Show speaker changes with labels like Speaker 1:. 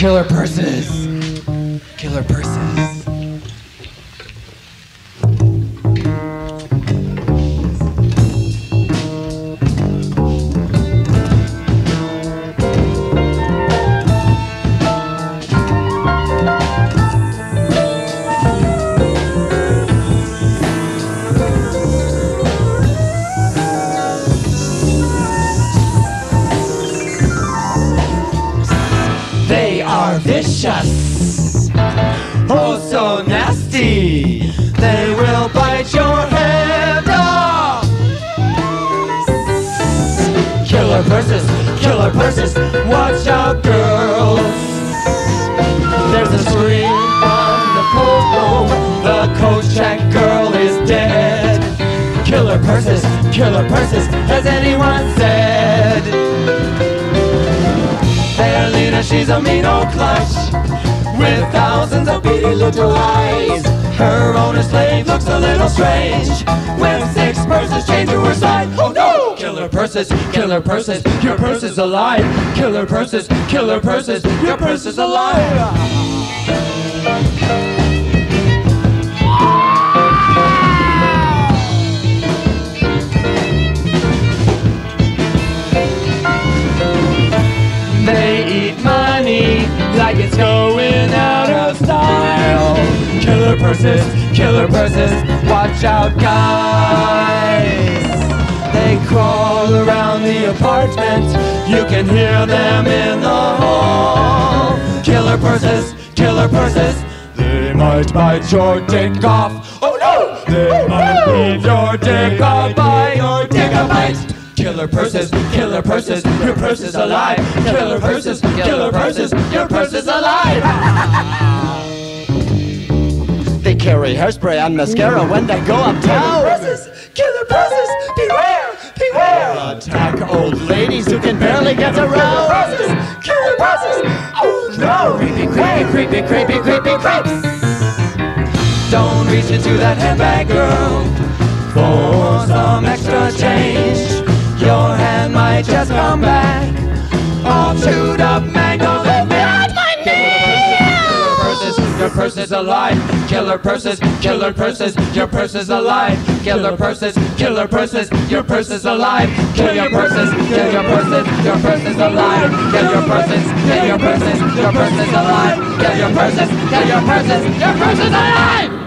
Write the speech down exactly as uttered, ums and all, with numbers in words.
Speaker 1: Killer purses. Killer purses.
Speaker 2: They are vicious, oh so nasty. They will bite your head off. Killer purses, killer purses, watch out girls. There's a scream from the coat room, the coat check girl is dead. Killer purses, killer purses, has anyone said? Their leader, she's a mean old clutch with thousands of beady little eyes. Her owner's slave looks a little strange when six purses chained to her side. Oh no! Killer purses, killer purses, your purse is alive. Killer purses, killer purses, your purse is alive. Like it's going out of style. Killer purses, killer purses, watch out guys. They crawl around the apartment, you can hear them in the hall. Killer purses, killer purses, they might bite your dick off. Oh no! They might leave your dick off by your dick a bite. Killer purses, killer purses, your purse is alive. Killer purses, killer purses, your purse is alive.
Speaker 3: They carry hairspray and mascara when they go uptown.
Speaker 2: Killer purses, killer purses, beware, beware.
Speaker 3: Attack old ladies who can barely get around.
Speaker 2: Killer purses, killer purses, oh no. Creepy, creepy, creepy, creepy, creepy, creeps. Don't reach into that handbag, girl, for some extra change. Your hand might just come back all chewed up mangoes and behind my knee. Your purse is alive. Killer purses, killer purses, your purse is alive. Killer purses, killer purses, your purse is alive. Kill your purses, kill your purses, your purse is alive. Kill your purses, kill your purses, your purse is alive. Kill your purses, kill your purses, your purse is alive.